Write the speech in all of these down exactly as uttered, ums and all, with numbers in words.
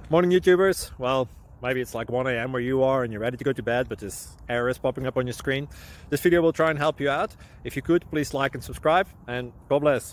Morning YouTubers. Well, maybe it's like one A M where you are and you're ready to go to bed, but this error is popping up on your screen. This video will try and help you out. If you could, please like and subscribe, and God bless.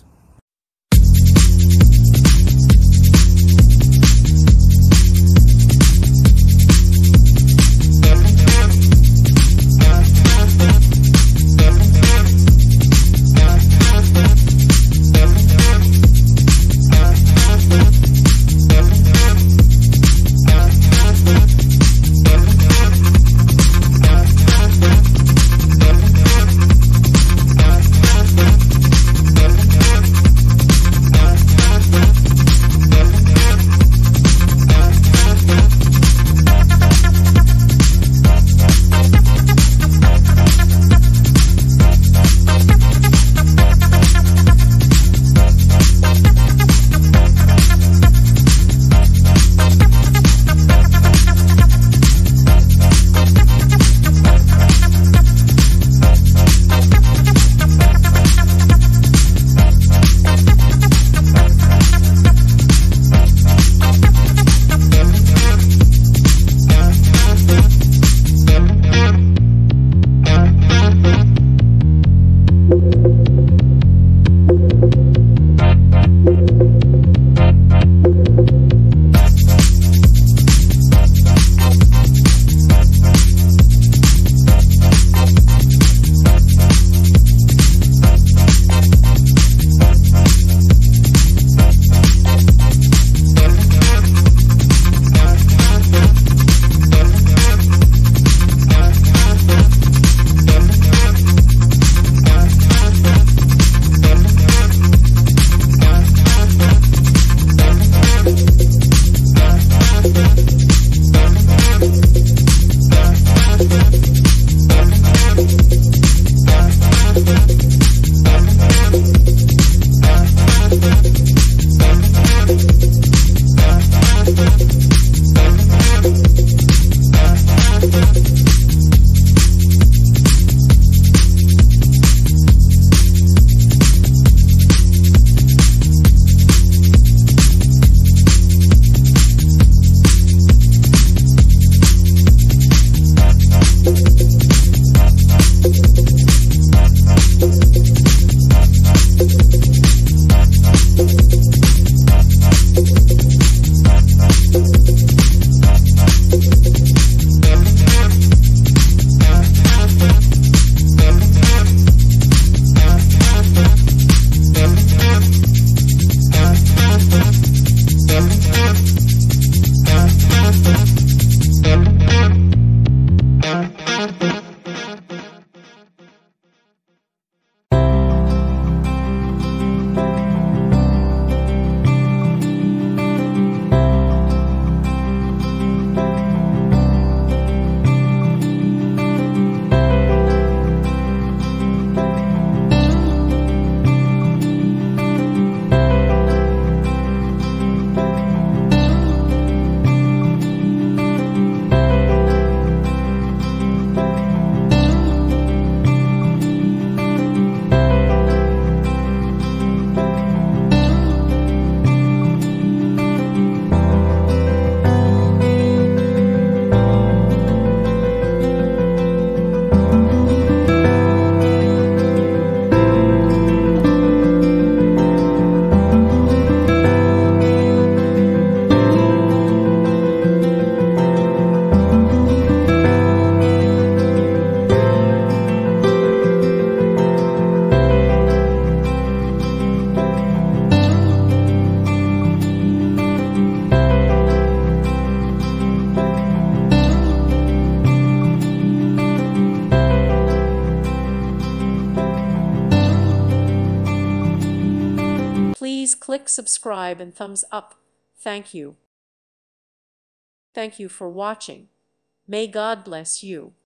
Please click subscribe and thumbs up. Thank you. Thank you for watching. May God bless you.